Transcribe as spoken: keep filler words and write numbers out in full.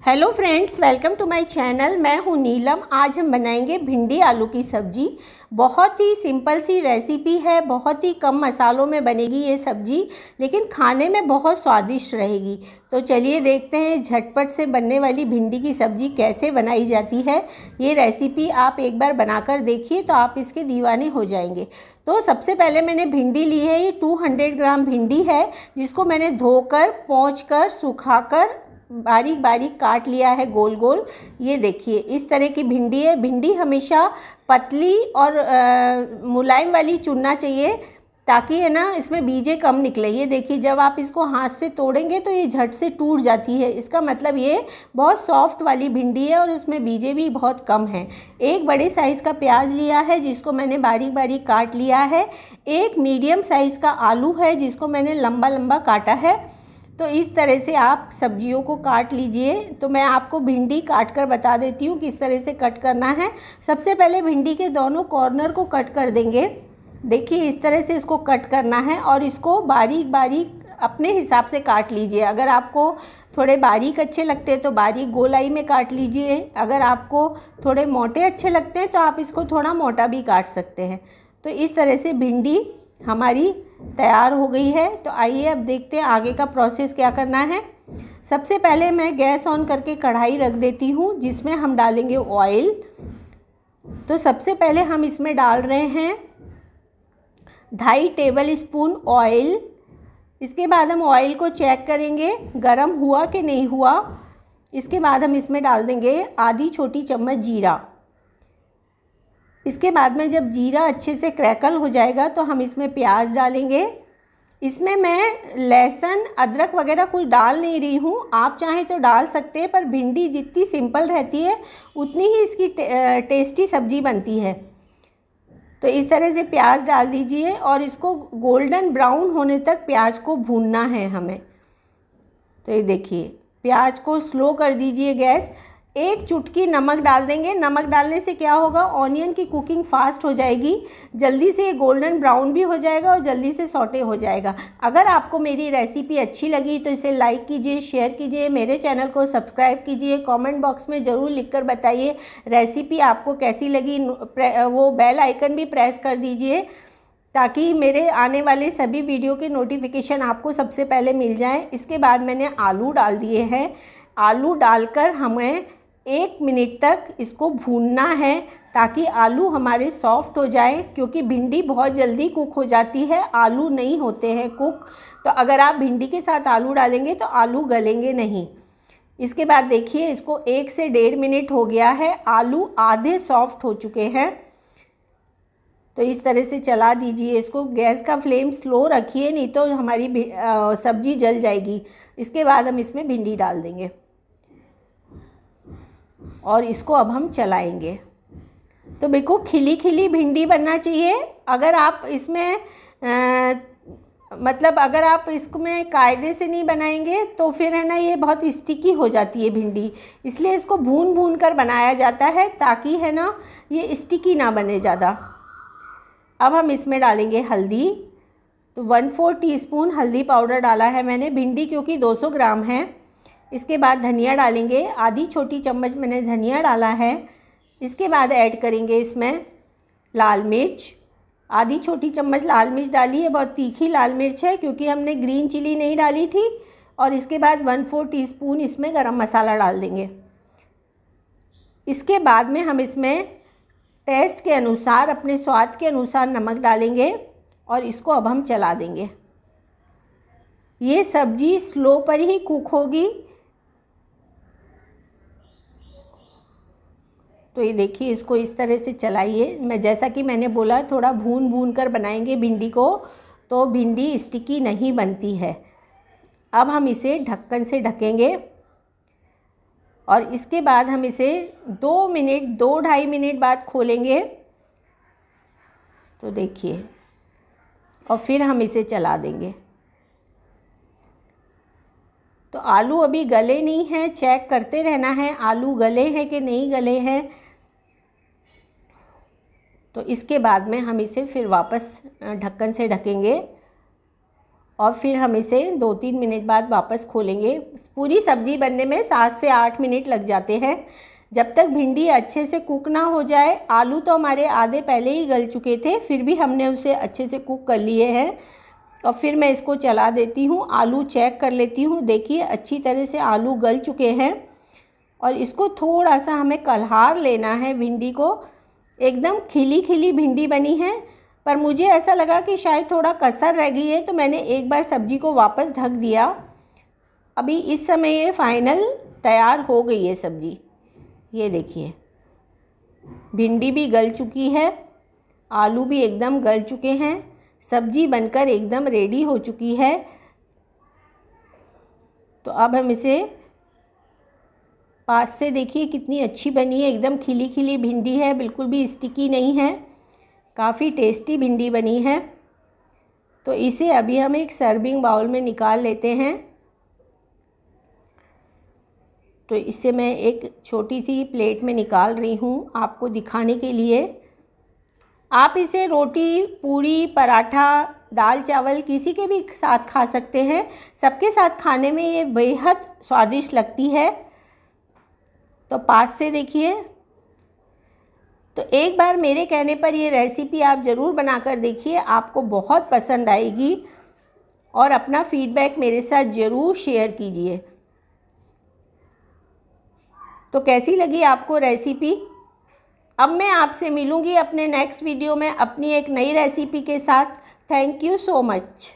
Hello friends, welcome to my channel. मैं हूं नीलम। आज हम बनाएंगे भिंडी आलू की सब्ज़ी। बहुत ही सिंपल सी रेसिपी है, बहुत ही कम मसालों में बनेगी ये सब्ज़ी, लेकिन खाने में बहुत स्वादिष्ट रहेगी। तो चलिए देखते हैं झटपट से बनने वाली भिंडी की सब्ज़ी कैसे बनाई जाती है। ये रेसिपी आप एक बार बनाकर देखिए तो आप इसके दीवाने हो जाएंगे। तो सबसे पहले मैंने भिंडी ली है, ये दो सौ ग्राम भिंडी है, जिसको मैंने धोकर पोंछकर सुखाकर बारीक बारीक काट लिया है गोल गोल। ये देखिए इस तरह की भिंडी है। भिंडी हमेशा पतली और मुलायम वाली चुनना चाहिए, ताकि है ना इसमें बीजे कम निकले। ये देखिए जब आप इसको हाथ से तोड़ेंगे तो ये झट से टूट जाती है, इसका मतलब ये बहुत सॉफ्ट वाली भिंडी है और इसमें बीजे भी बहुत कम हैं। एक बड़े साइज़ का प्याज लिया है, जिसको मैंने बारीक बारीक काट लिया है। एक मीडियम साइज़ का आलू है, जिसको मैंने लंबा लंबा काटा है। तो इस तरह से आप सब्जियों को काट लीजिए। तो मैं आपको भिंडी काट कर बता देती हूँ किस तरह से कट करना है। सबसे पहले भिंडी के दोनों कॉर्नर को कट कर देंगे। देखिए इस तरह से इसको कट करना है और इसको बारीक बारीक अपने हिसाब से काट लीजिए। अगर आपको थोड़े बारीक अच्छे लगते हैं तो बारीक गोलाई में काट लीजिए। अगर आपको थोड़े मोटे अच्छे लगते हैं तो आप इसको थोड़ा मोटा भी काट सकते हैं। तो इस तरह से भिंडी हमारी तैयार हो गई है। तो आइए अब देखते हैं आगे का प्रोसेस क्या करना है। सबसे पहले मैं गैस ऑन करके कढ़ाई रख देती हूँ, जिसमें हम डालेंगे ऑयल। तो सबसे पहले हम इसमें डाल रहे हैं ढाई टेबल स्पून ऑयल। इसके बाद हम ऑयल को चेक करेंगे गरम हुआ कि नहीं हुआ। इसके बाद हम इसमें डाल देंगे आधी छोटी चम्मच जीरा। इसके बाद में जब जीरा अच्छे से क्रैकल हो जाएगा तो हम इसमें प्याज डालेंगे। इसमें मैं लहसुन अदरक वगैरह कुछ डाल नहीं रही हूँ, आप चाहें तो डाल सकते हैं, पर भिंडी जितनी सिंपल रहती है उतनी ही इसकी टे, टेस्टी सब्ज़ी बनती है। तो इस तरह से प्याज डाल दीजिए और इसको गोल्डन ब्राउन होने तक प्याज को भूनना है हमें। तो ये देखिए प्याज को स्लो कर दीजिए गैस। एक चुटकी नमक डाल देंगे। नमक डालने से क्या होगा, ऑनियन की कुकिंग फास्ट हो जाएगी, जल्दी से गोल्डन ब्राउन भी हो जाएगा और जल्दी से सौटे हो जाएगा। अगर आपको मेरी रेसिपी अच्छी लगी तो इसे लाइक कीजिए, शेयर कीजिए, मेरे चैनल को सब्सक्राइब कीजिए। कमेंट बॉक्स में ज़रूर लिखकर बताइए रेसिपी आपको कैसी लगी। वो बेल आइकन भी प्रेस कर दीजिए, ताकि मेरे आने वाले सभी वीडियो के नोटिफिकेशन आपको सबसे पहले मिल जाएँ। इसके बाद मैंने आलू डाल दिए हैं। आलू डालकर हमें एक मिनट तक इसको भूनना है, ताकि आलू हमारे सॉफ्ट हो जाएं, क्योंकि भिंडी बहुत जल्दी कुक हो जाती है, आलू नहीं होते हैं कुक। तो अगर आप भिंडी के साथ आलू डालेंगे तो आलू गलेंगे नहीं। इसके बाद देखिए इसको एक से डेढ़ मिनट हो गया है, आलू आधे सॉफ्ट हो चुके हैं। तो इस तरह से चला दीजिए इसको। गैस का फ्लेम स्लो रखिए, नहीं तो हमारी सब्ज़ी जल जाएगी। इसके बाद हम इसमें भिंडी डाल देंगे और इसको अब हम चलाएंगे। तो बिल्कुल खिली खिली भिंडी बनना चाहिए। अगर आप इसमें आ, मतलब अगर आप इसमें कायदे से नहीं बनाएंगे तो फिर है ना ये बहुत स्टिकी हो जाती है भिंडी, इसलिए इसको भून भून कर बनाया जाता है, ताकि है ना ये स्टिकी ना बने ज़्यादा। अब हम इसमें डालेंगे हल्दी। तो वन फोर टी स्पून हल्दी पाउडर डाला है मैंने, भिंडी क्योंकि दो सौ ग्राम है। इसके बाद धनिया डालेंगे, आधी छोटी चम्मच मैंने धनिया डाला है। इसके बाद ऐड करेंगे इसमें लाल मिर्च, आधी छोटी चम्मच लाल मिर्च डाली है, बहुत तीखी लाल मिर्च है क्योंकि हमने ग्रीन चिली नहीं डाली थी। और इसके बाद वन फोर टीस्पून इसमें गरम मसाला डाल देंगे। इसके बाद में हम इसमें टेस्ट के अनुसार, अपने स्वाद के अनुसार नमक डालेंगे और इसको अब हम चला देंगे। ये सब्ज़ी स्लो पर ही कुक होगी। तो ये देखिए इसको इस तरह से चलाइए। मैं जैसा कि मैंने बोला थोड़ा भून भून कर बनाएंगे भिंडी को, तो भिंडी स्टिकी नहीं बनती है। अब हम इसे ढक्कन से ढकेंगे और इसके बाद हम इसे दो मिनट दो ढाई मिनट बाद खोलेंगे। तो देखिए और फिर हम इसे चला देंगे। तो आलू अभी गले नहीं हैं, चेक करते रहना है आलू गले हैं कि नहीं गले हैं। तो इसके बाद में हम इसे फिर वापस ढक्कन से ढकेंगे और फिर हम इसे दो तीन मिनट बाद वापस खोलेंगे। पूरी सब्ज़ी बनने में सात से आठ मिनट लग जाते हैं। जब तक भिंडी अच्छे से कुक ना हो जाए, आलू तो हमारे आधे पहले ही गल चुके थे, फिर भी हमने उसे अच्छे से कुक कर लिए हैं। और फिर मैं इसको चला देती हूँ, आलू चेक कर लेती हूँ। देखिए अच्छी तरह से आलू गल चुके हैं और इसको थोड़ा सा हमें कलहार लेना है भिंडी को। एकदम खिली खिली भिंडी बनी है, पर मुझे ऐसा लगा कि शायद थोड़ा कसर रह गई है, तो मैंने एक बार सब्ज़ी को वापस ढक दिया। अभी इस समय ये फाइनल तैयार हो गई है सब्ज़ी। ये देखिए भिंडी भी गल चुकी है, आलू भी एकदम गल चुके हैं, सब्ज़ी बनकर एकदम रेडी हो चुकी है। तो अब हम इसे पास से देखिए कितनी अच्छी बनी है, एकदम खिली खिली भिंडी है, बिल्कुल भी स्टिकी नहीं है, काफ़ी टेस्टी भिंडी बनी है। तो इसे अभी हम एक सर्विंग बाउल में निकाल लेते हैं। तो इसे मैं एक छोटी सी प्लेट में निकाल रही हूँ आपको दिखाने के लिए। आप इसे रोटी, पूरी, पराठा, दाल चावल किसी के भी साथ खा सकते हैं। सबके साथ खाने में ये बेहद स्वादिष्ट लगती है। तो पास से देखिए। तो एक बार मेरे कहने पर ये रेसिपी आप ज़रूर बनाकर देखिए, आपको बहुत पसंद आएगी। और अपना फीडबैक मेरे साथ ज़रूर शेयर कीजिए। तो कैसी लगी आपको रेसिपी? अब मैं आपसे मिलूँगी अपने नेक्स्ट वीडियो में अपनी एक नई रेसिपी के साथ। Thank you so much.